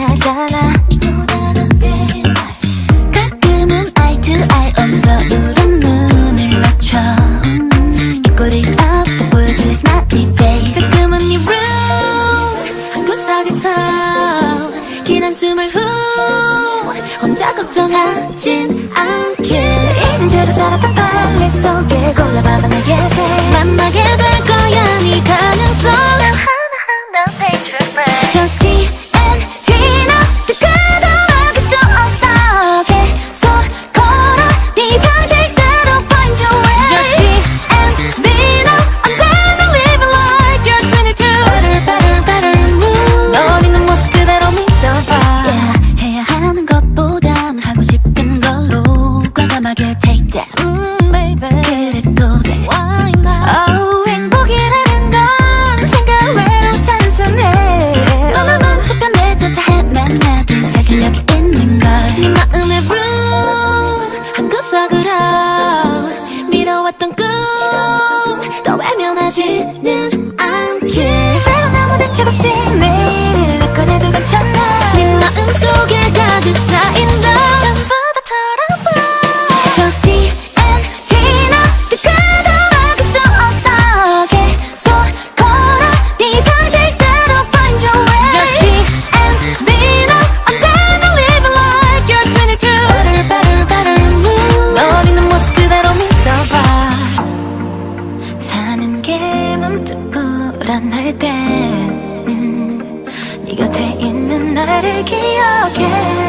하잖아. 가끔은 eye to eye 언더우란 눈을 맞춰 입꼬리 up 보여줄 smiley face. 조금은 네 room 한 구석에서 긴 한숨을 후 혼자 걱정하진 않게. 잊은 채로 살았던 판례 속에 골라봐봐 내 예세. 만나게 될 거야 네 가능성 하나하나 paint your friend. Just TNT 나 뜨거워 막을 수 없어. 계속 걸어 네 방식대로 find your way. Just TNT 나 언제나 live like you're 22. Better better better move. 넌 있는 모습 그대로 믿어봐. Yeah, 해야 하는 것보단 하고 싶은 걸로 과감하게 take that. baby 그래도 돼. Why not? Oh, 행복이라는 건 생각 외로 단순해. 너만 특별해 자세히만 나도 사실력이 있는 걸. 네 마음의 room 한 구석으로 미뤄왔던 꿈 또 외면하지는 않게. 때론 아무 대책 없이 내일을 꺼내도 괜찮아. 네 마음속에 가득 쌓인 너 전부 다 털어봐. Just TNT 나 뜨거워 막을 수 없어. 계속 걸어 네 방식대로 find your way. Just TNT 나 언제나 live like you're 22. Better better better move. 넌 있는 모습 그대로 믿어봐. 사는 게 문득 불안할 땐 네 곁에 있는 나를 기억해.